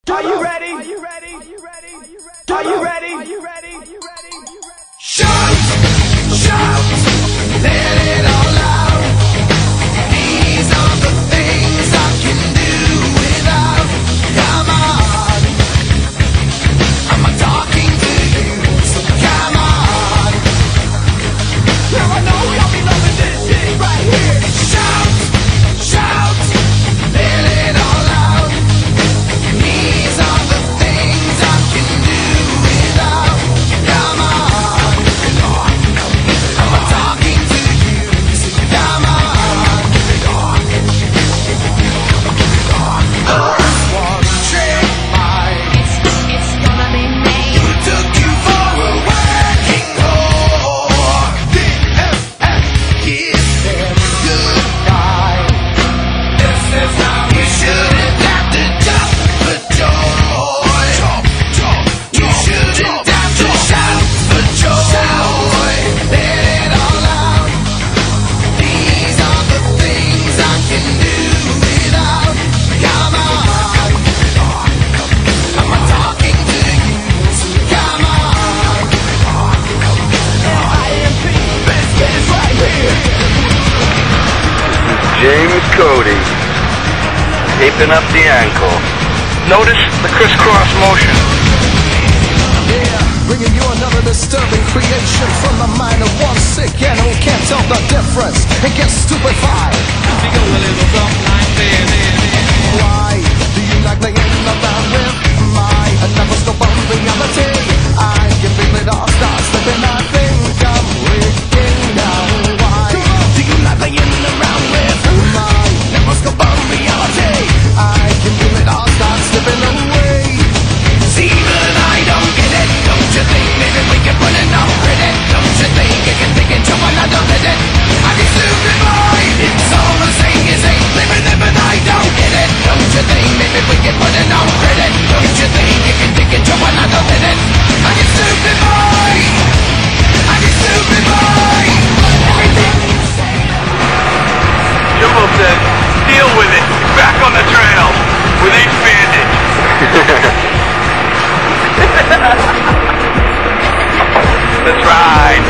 Are you ready? Are you ready? Are you ready? Are you ready? Are you ready? Are you ready? Are you ready? Shout, shout, let it all out. These are the things I can do without. Come on, I'm talking to you, so come on. Now I know y'all be loving this shit right here. Shout, shout, let it all out. These are the things I can do without. Come on, I'm talking to you, so come on. One trick mind, It's gonna be me. took you for a working whore. DFF, kiss them goodbye. This is how you shouldn't have to jump for joy. You shouldn't have to shout for joy. Let it all out. These are the things I can do without. Come on, I'm talking to you. So come on. IMP, best get it right here. James Cody, taping up the ankle. Notice the crisscross motion. Yeah, bringing you another disturbing creation from the mind of one sick animal can't tell the difference and gets stupefied. Why do you like playing around with my never-stop reality? I can feel it all start slipping. I think I'm breaking down. Why do you like playing around with my never-stop reality? I can feel it all start slipping away. See, but I don't get it. Don't you think maybe we can put it on credit? Don't you think you can take it to another minute? I be stupid boy. It's all the same as ain't living it, but I don't get it. Don't you think maybe we can put it on credit? Don't you think you can take it to another minute? I be stupid boy. I be stupid boy. Everything you say. Jimbo said, deal with it. Back on the trail with Ace Bandage. That's right.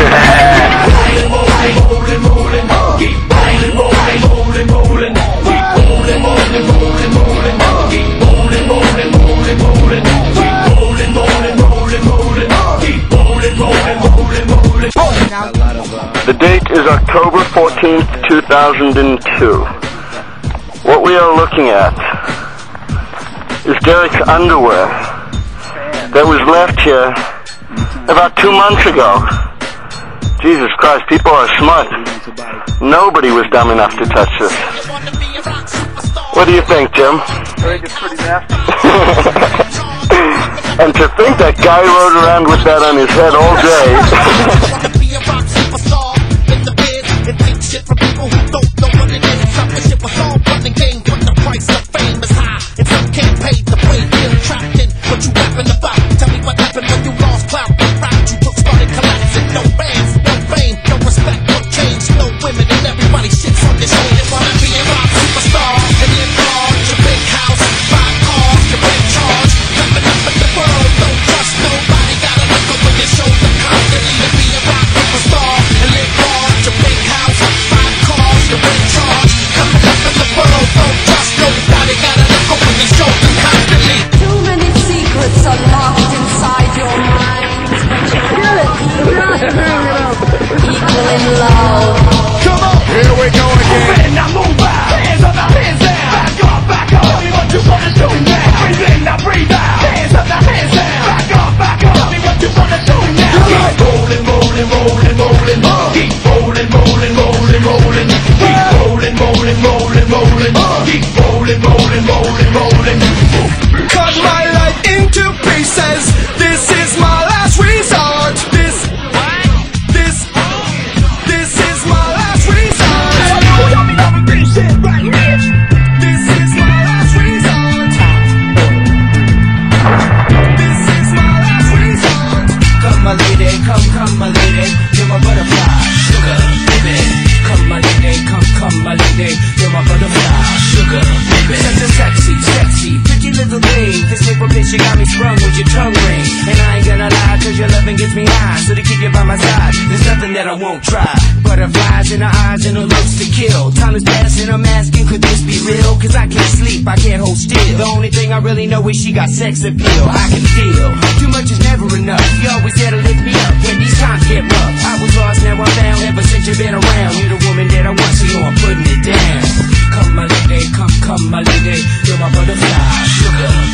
The date is October 14th, 2002. What we are looking at is Derek's underwear that was left here about 2 months ago. Jesus Christ, people are smart. Nobody was dumb enough to touch this. What do you think, Jim? I think it's pretty nasty. And to think that guy rode around with that on his head all day. Too many secrets unlocked. This little bitch, you got me sprung with your tongue ring. And I ain't gonna lie, cause your loving gets me high. So to keep you by my side, there's nothing that I won't try. Butterflies in her eyes and her looks to kill. Time is passing, I'm asking, could this be real? Cause I can't sleep, I can't hold still. The only thing I really know is she got sex appeal. I can feel, too much is never enough. You always there to lift me up when these times get rough. I was lost, now I'm found, ever since you've been around. You're the woman that I want, so you know I'm putting it down. Come my lady, come my lady, you're my butterfly, sugar.